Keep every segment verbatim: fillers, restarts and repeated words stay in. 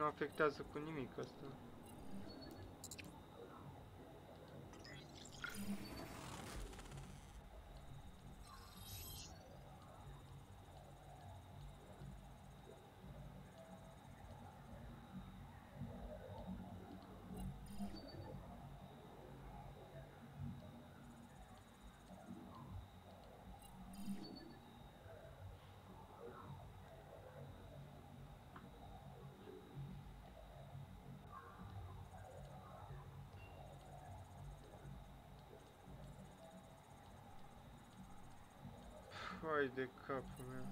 nu afectează cu nimic asta. Hai de capul meu.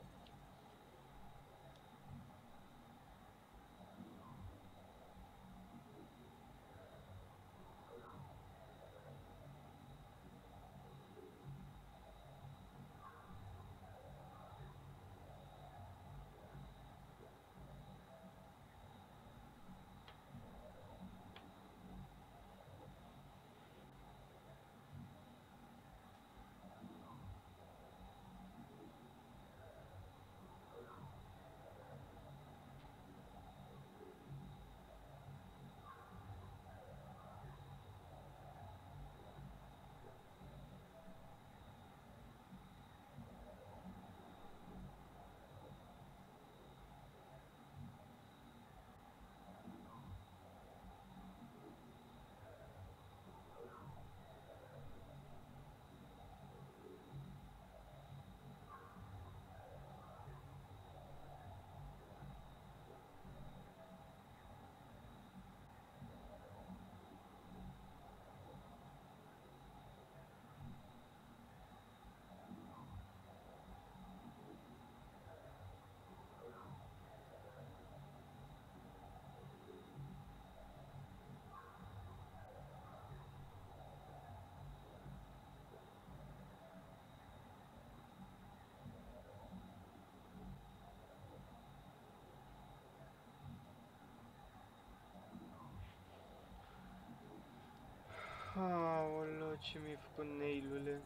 Aoleu, ce mi-ai făcut, Neilule?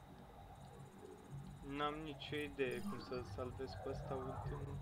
N-am nicio idee cum să-l salvez pe ăsta ultimul.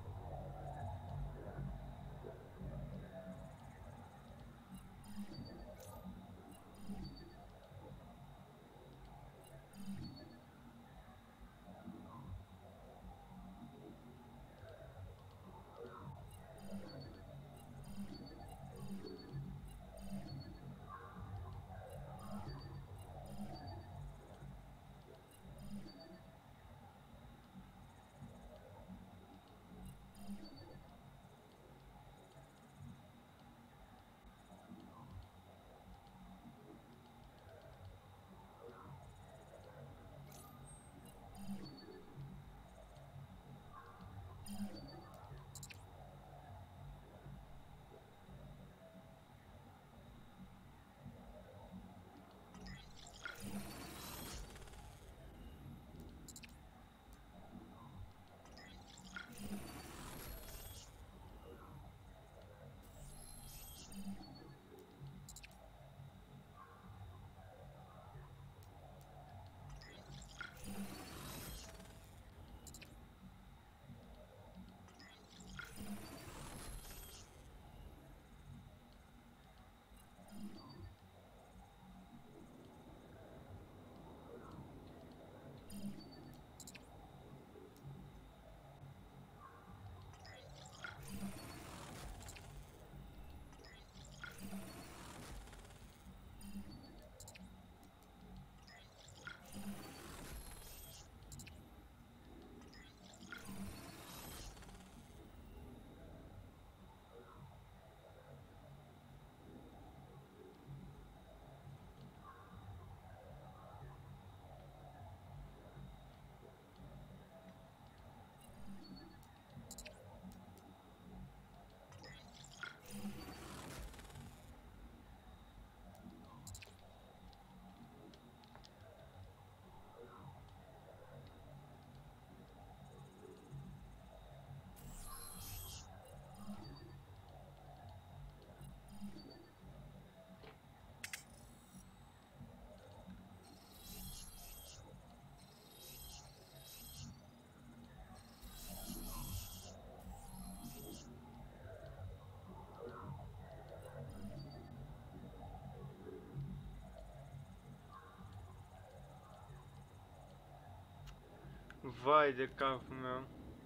Vai de capul meu.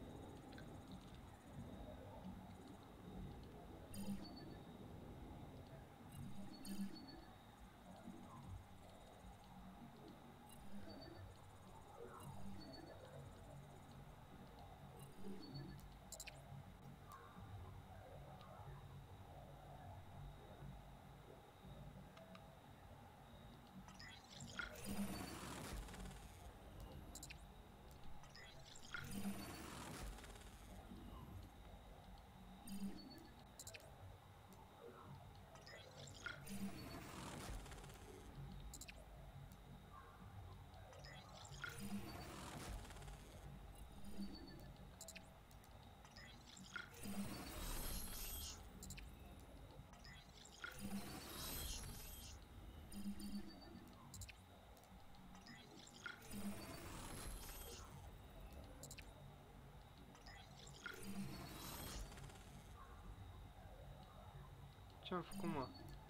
Ce-am făcut, mă?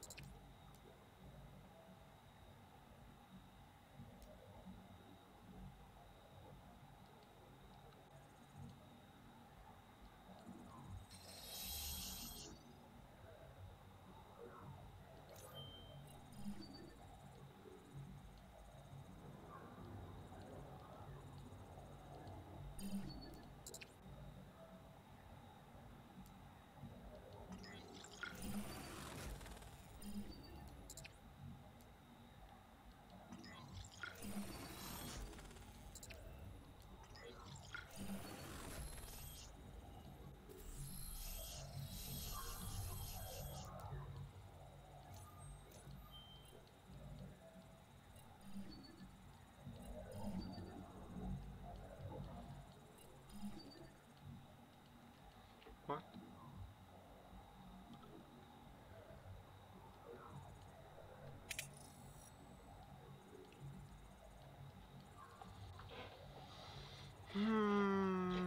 What? Hmm.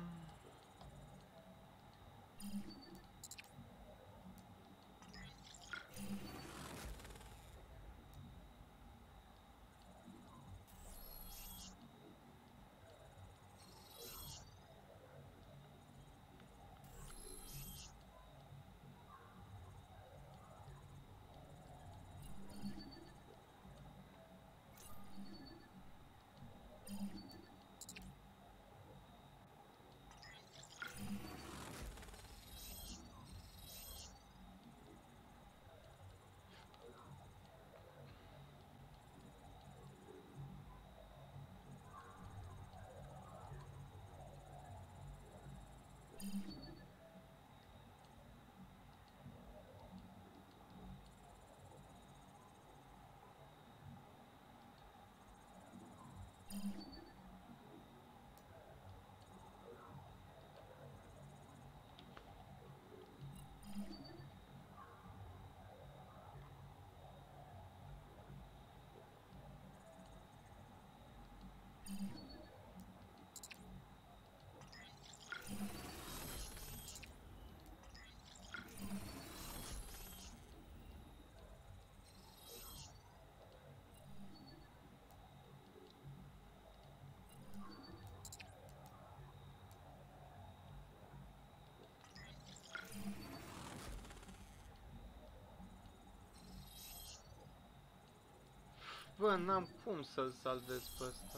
Bă, n-am cum să-l salvez pe ăsta.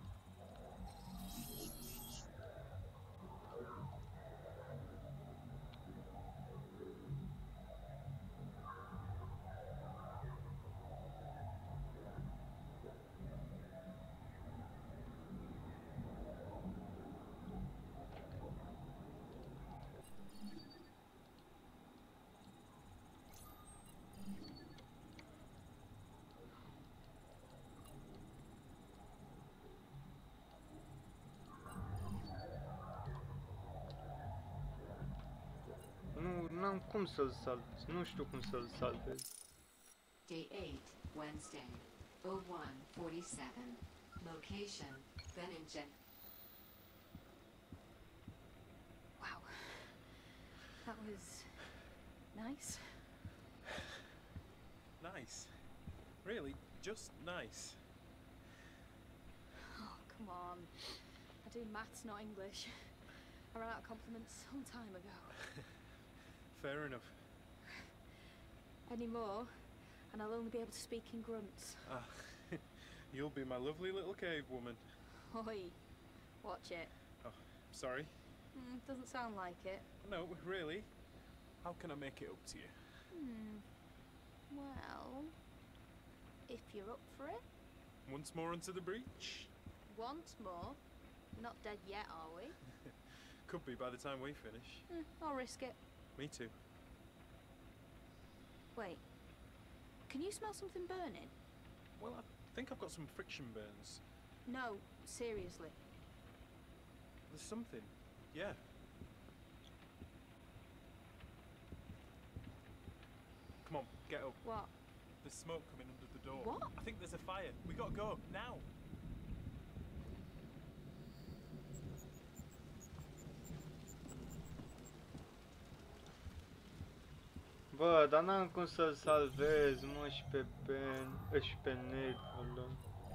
Nu, n-am cum să-l salvez. Nu știu cum să-l salvez. Day eight, Wednesday, oh one forty-seven. Location, Benningen. Wow. That was nice. Nice. Really, just nice. Oh, come on. I do maths, not English. I ran out of compliments some time ago. Fair enough. Any more, and I'll only be able to speak in grunts. Ah, you'll be my lovely little cave woman. Oi, watch it. Oh, sorry. Mm, doesn't sound like it. No, really. How can I make it up to you? Hmm. Well, if you're up for it. Once more into the breach? Once more. We're not dead yet, are we? Could be by the time we finish. Hmm, I'll risk it. Me too. Wait. Can you smell something burning? Well, I think I've got some friction burns. No, seriously. There's something. Yeah. Come on, get up. What? There's smoke coming under the door. What? I think there's a fire. We gotta go, now. Bă, dar n-am cum să-l salvez, mă, și pe Ben, și pe Ned, ăla.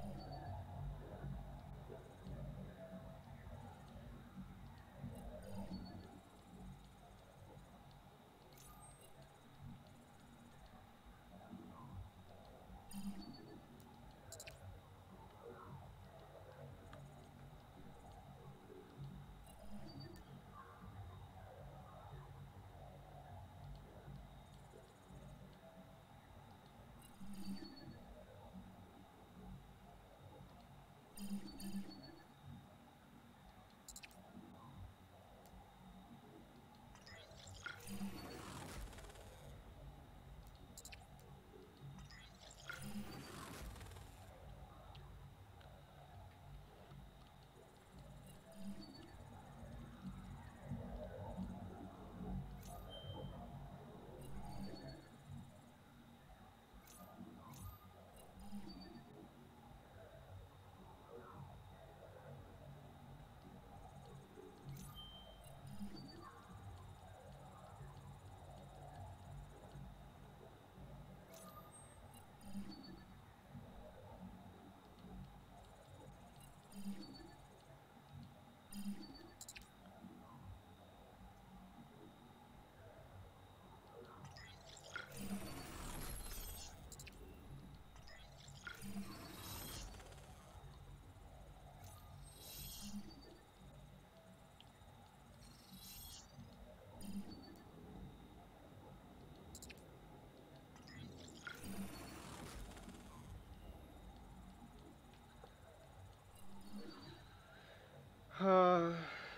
Ah.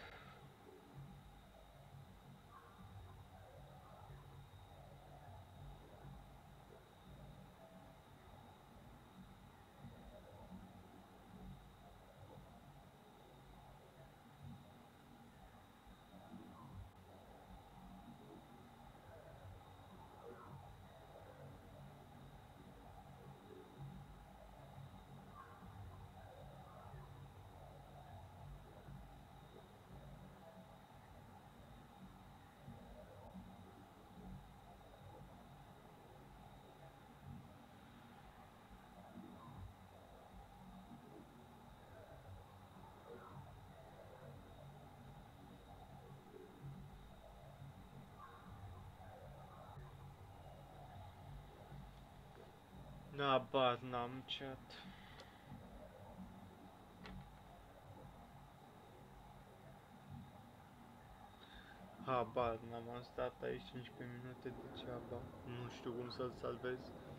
Habar n-am chat. Habar n-am, am stat aici cincisprezece minute degeaba. Nu știu cum să-l salvez.